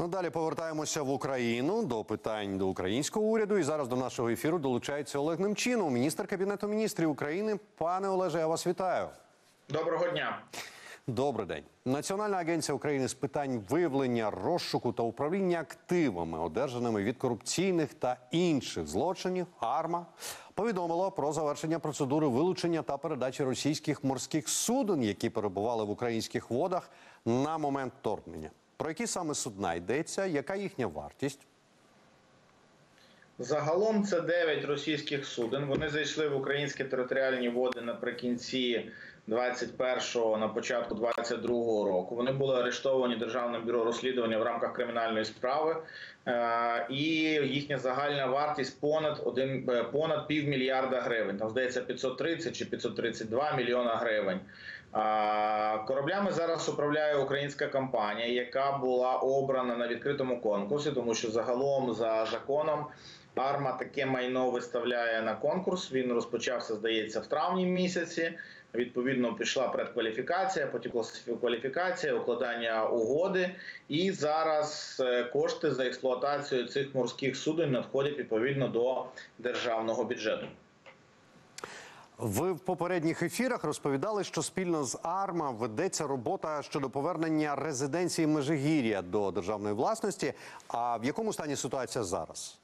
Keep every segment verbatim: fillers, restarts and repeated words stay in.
Ну, далі повертаємося в Україну до питань до українського уряду. І зараз до нашого ефіру долучається Олег Немчінов, міністр Кабінету міністрів України. Пане Олеже, я вас вітаю. Доброго дня. Добрий день. Національна агенція України з питань виявлення, розшуку та управління активами, одержаними від корупційних та інших злочинів, АРМА, повідомила про завершення процедури вилучення та передачі російських морських суден, які перебували в українських водах на момент вторгнення. Про які саме судна йдеться, яка їхня вартість? Загалом це дев'ять російських суден. Вони зайшли в українські територіальні води наприкінці двадцять першого, на початку двадцять другого року. Вони були арештовані Державним бюро розслідування в рамках кримінальної справи. І їхня загальна вартість понад, один, понад півмільярда гривень. Там, здається, п'ятсот тридцять чи п'ятсот тридцять два мільйона гривень. Кораблями зараз управляє українська компанія, яка була обрана на відкритому конкурсі, тому що загалом за законом АРМА таке майно виставляє на конкурс. Він розпочався, здається, в травні місяці. Відповідно, пішла предкваліфікація, потім кваліфікація, укладання угоди. І зараз кошти за експлуатацію цих морських суден надходять відповідно до державного бюджету. Ви в попередніх ефірах розповідали, що спільно з АРМА ведеться робота щодо повернення резиденції Межигір'я до державної власності. А в якому стані ситуація зараз?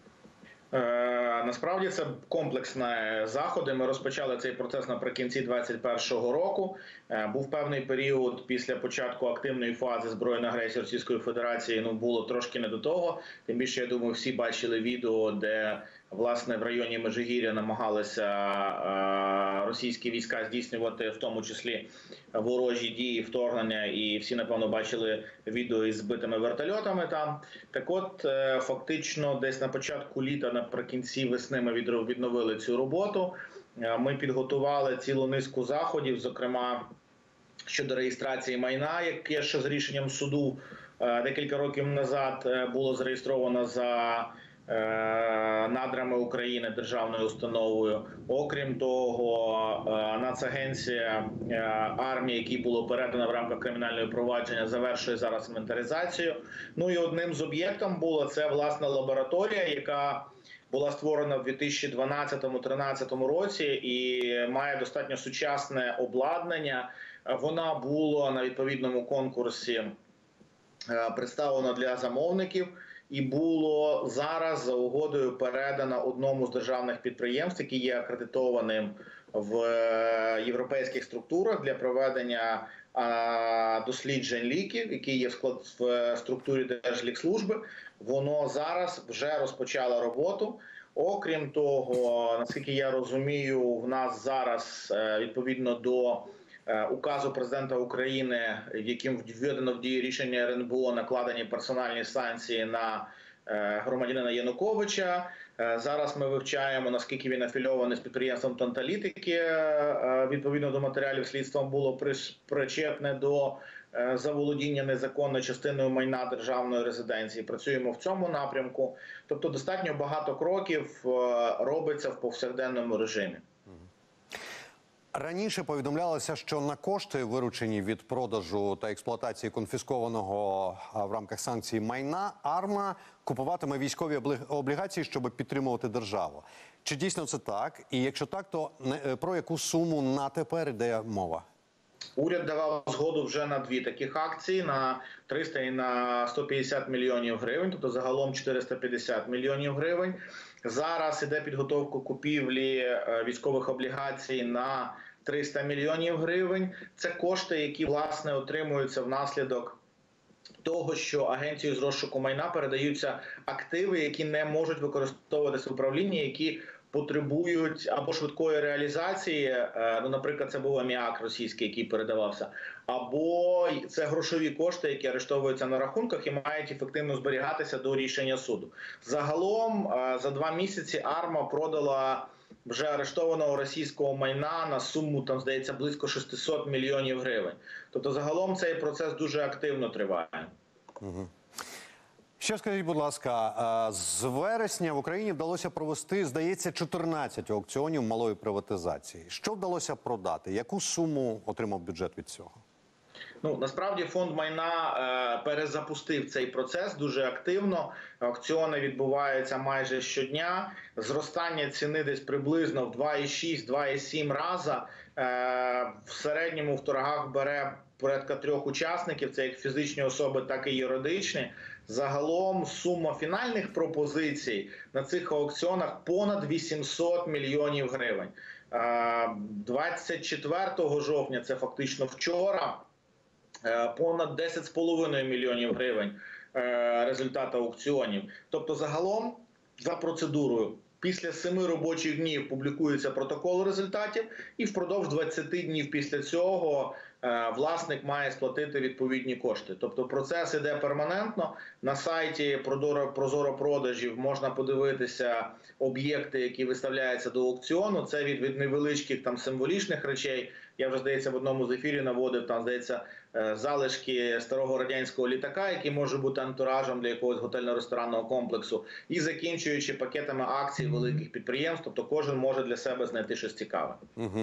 Е, насправді це комплексні заходи. Ми розпочали цей процес наприкінці двадцять першого року. Е, був певний період після початку активної фази збройної агресії Російської Федерації. Ну, було трошки не до того. Тим більше, я думаю, всі бачили відео, де власне в районі Межигір'я намагалися е, російські війська здійснювати, в тому числі ворожі дії, вторгнення, і всі, напевно, бачили відео із збитими вертольотами там. Так от, е, фактично, десь на початку літа, наприкінці весни ми відновили цю роботу. Е, ми підготували цілу низку заходів, зокрема, щодо реєстрації майна, яке ще з рішенням суду е, декілька років назад е, було зареєстровано за надрами України державною установою. Окрім того, Нацагенція армії, якій було передано в рамках кримінального провадження, завершує зараз інвентаризацію. Ну і одним з об'єктів була це, власне, лабораторія, яка була створена в дві тисячі дванадцятому-тринадцятому році і має достатньо сучасне обладнання. Вона була на відповідному конкурсі представлена для замовників. І було зараз за угодою передано одному з державних підприємств, який є акредитованим в європейських структурах для проведення досліджень ліків, які є в структурі Держлікслужби. Воно зараз вже розпочало роботу. Окрім того, наскільки я розумію, в нас зараз відповідно до указу президента України, яким введено в дію рішення РНБО, накладені персональні санкції на громадянина Януковича. Зараз ми вивчаємо, наскільки він афільований з підприємством Танталітики. Відповідно до матеріалів слідства було причетне до заволодіння незаконною частиною майна державної резиденції. Працюємо в цьому напрямку. Тобто достатньо багато кроків робиться в повсякденному режимі. Раніше повідомлялося, що на кошти, виручені від продажу та експлуатації конфіскованого в рамках санкцій майна, АРМА купуватиме військові облігації, щоб підтримувати державу. Чи дійсно це так? І якщо так, то про яку суму на тепер йде мова? Уряд давав згоду вже на дві таких акції, на триста і на сто п'ятдесят мільйонів гривень, тобто загалом чотириста п'ятдесят мільйонів гривень. Зараз іде підготовка купівлі військових облігацій на триста мільйонів гривень. Це кошти, які, власне, отримуються внаслідок того, що агенцією з розшуку майна передаються активи, які не можуть використовуватися в управлінні, які потребують або швидкої реалізації, ну, наприклад, це був аміак російський, який передавався, або це грошові кошти, які арештовуються на рахунках і мають ефективно зберігатися до рішення суду. Загалом за два місяці АРМА продала вже арештованого російського майна на суму, там, здається, близько шістсот мільйонів гривень. Тобто загалом цей процес дуже активно триває. Угу. Ще скажіть, будь ласка, з вересня в Україні вдалося провести, здається, чотирнадцять аукціонів малої приватизації. Що вдалося продати? Яку суму отримав бюджет від цього? Ну, насправді фонд майна е, перезапустив цей процес дуже активно. Аукціони відбуваються майже щодня. Зростання ціни десь приблизно в два і шість - два і сім рази. Е, в середньому в торгах бере порядка трьох учасників, це як фізичні особи, так і юридичні. Загалом сума фінальних пропозицій на цих аукціонах понад вісімсот мільйонів гривень. Е, двадцять четвертого жовтня, це фактично вчора, понад десять з половиною мільйонів гривень результат аукціонів. Тобто загалом за процедурою після семи робочих днів публікується протокол результатів і впродовж двадцяти днів після цього власник має сплатити відповідні кошти. Тобто процес іде перманентно. На сайті Прозоро-продажів можна подивитися об'єкти, які виставляються до аукціону. Це від, від невеличких там символічних речей. Я вже, здається, в одному з ефірів наводив, там, здається, залишки старого радянського літака, який може бути антуражем для якогось готельно-ресторанного комплексу, і закінчуючи пакетами акцій великих підприємств. Тобто кожен може для себе знайти щось цікаве. Угу.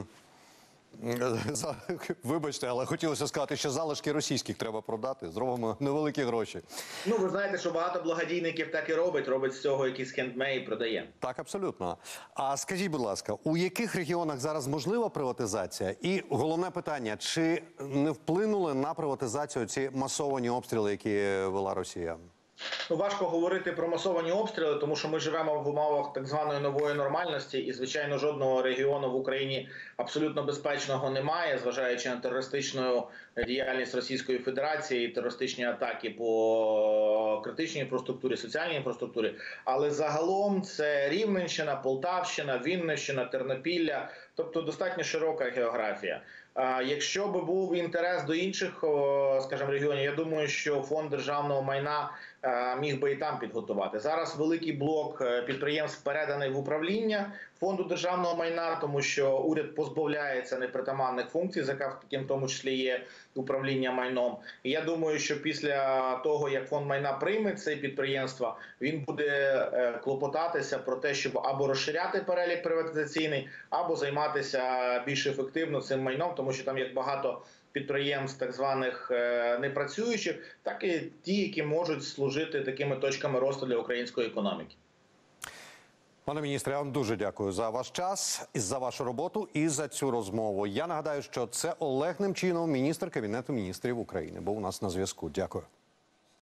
Вибачте, але хотілося сказати, що залишки російських треба продати. Зробимо невеликі гроші. Ну, ви знаєте, що багато благодійників так і робить. Робить з цього якийсь хендмей і продає. Так, абсолютно. А скажіть, будь ласка, у яких регіонах зараз можлива приватизація? І головне питання, чи не вплинули на приватизацію ці масовані обстріли, які вела Росія? Ну, важко говорити про масовані обстріли, тому що ми живемо в умовах так званої нової нормальності, і, звичайно, жодного регіону в Україні абсолютно безпечного немає, зважаючи на терористичну діяльність Російської Федерації, терористичні атаки по критичній інфраструктурі, соціальній інфраструктурі. Але загалом це Рівненщина, Полтавщина, Вінниччина, Тернопілля, тобто достатньо широка географія. Якщо би був інтерес до інших, скажімо, регіонів, я думаю, що фонд державного майна міг би і там підготувати. Зараз великий блок підприємств переданий в управління фонду державного майна, тому що уряд позбавляється непритаманних функцій, яким в тому числі є управління майном. І я думаю, що після того, як фонд майна прийме це підприємство, він буде клопотатися про те, щоб або розширяти перелік приватизаційний, або займатися більш ефективно цим майном, тому що там є багато підприємств так званих непрацюючих, так і ті, які можуть служити такими точками росту для української економіки. Пане міністре, я вам дуже дякую за ваш час, за вашу роботу і за цю розмову. Я нагадаю, що це Олег Немчінов, міністр Кабінету міністрів України, був у нас на зв'язку. Дякую.